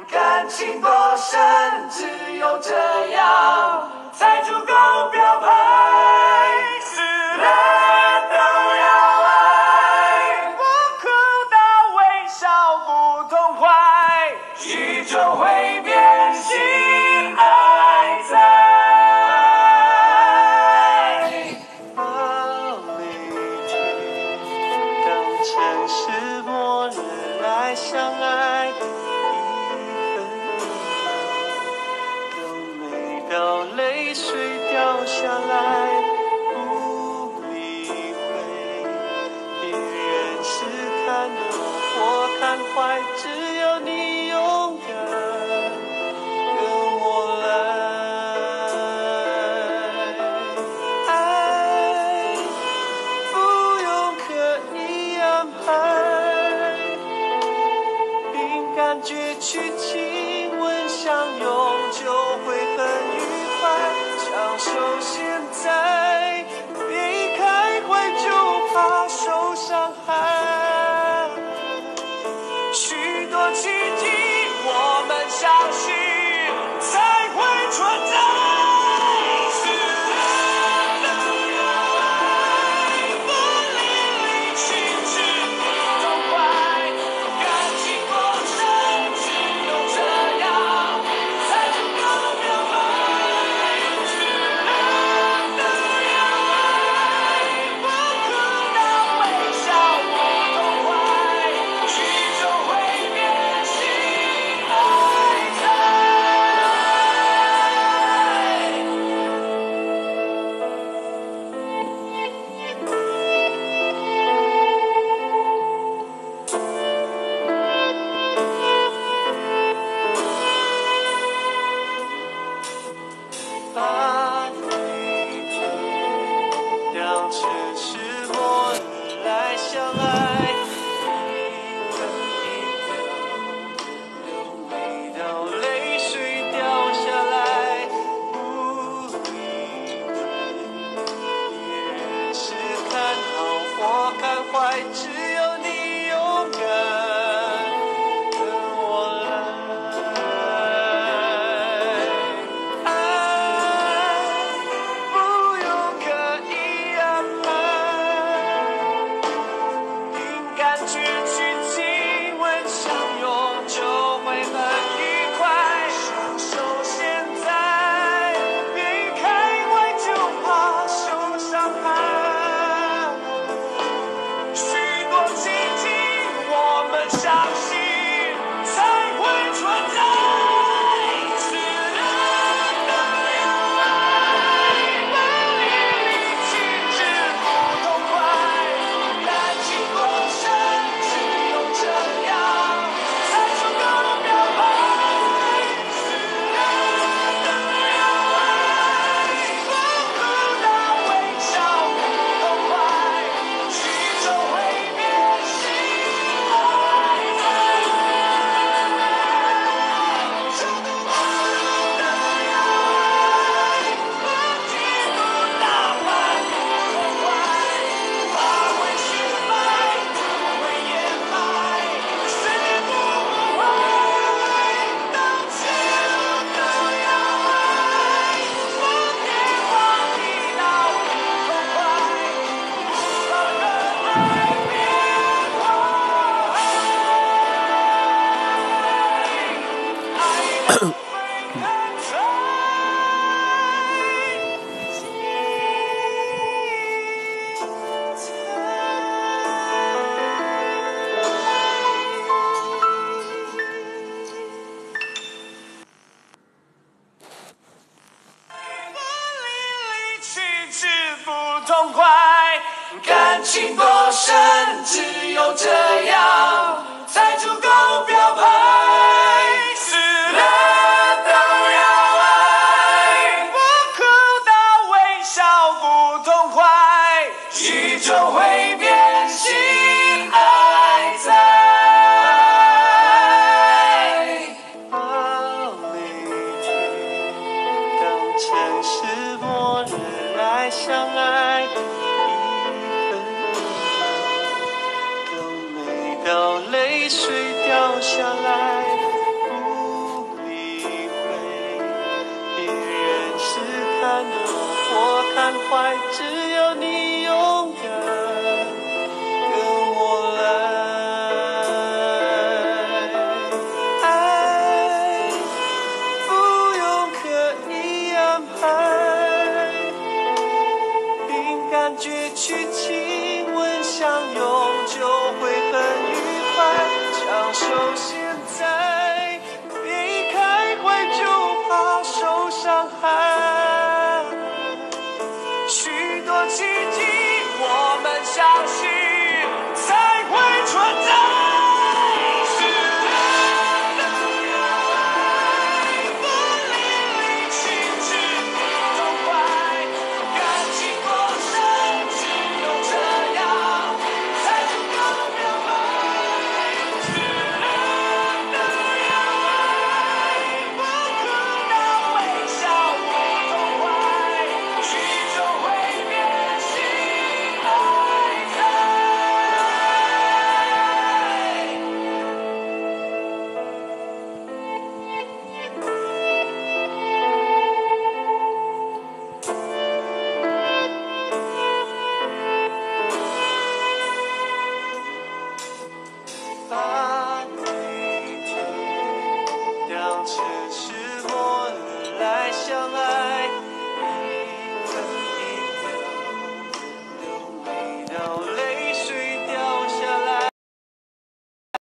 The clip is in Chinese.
感情多深，只有这样才足够表白。死了都要爱，不哭到微笑不痛快，宇宙会变心爱在。 那每天，当城市末日来相爱，有每道泪水掉下来，不理会别人是看好或看坏，只有你勇敢跟我来。爱不用刻意安排，凭感觉去亲吻相拥就会很愉快，享受现在，别一开怀就怕受伤害。许多奇迹我们相信才会存在。死了都要爱，不淋漓尽致不痛快，感情多深，只有这样才足够表白。死了都要爱，不哭到微笑不痛快，宇宙会变心爱在。把每天当成是末日来相爱，一分一秒，有每道泪水掉下来，不理会别人是看好或看坏，只有你勇敢跟我来。爱不用刻意安排，凭感觉去亲吻相拥就会很愉快，享受现在，别一开怀就怕受伤害。许多奇迹我们相信才会存在。死了都要爱，不淋漓尽致不痛快，感情多深，只有这样才足够表白。死了都要爱，不哭到微笑不痛快，宇宙会变心爱在。这都忘了都要爱，不嫉妒哪怕不痛快，发会失败，不会掩埋，思念不会，到此都要爱，不变化地老不痛快，不怕人爱变坏。爱的非看在不淋漓尽致不痛快，感情多深，只有这样才足够表白。死了都要爱，不哭到微笑不痛快，宇宙会变心爱在。把每天当成是末日来相爱。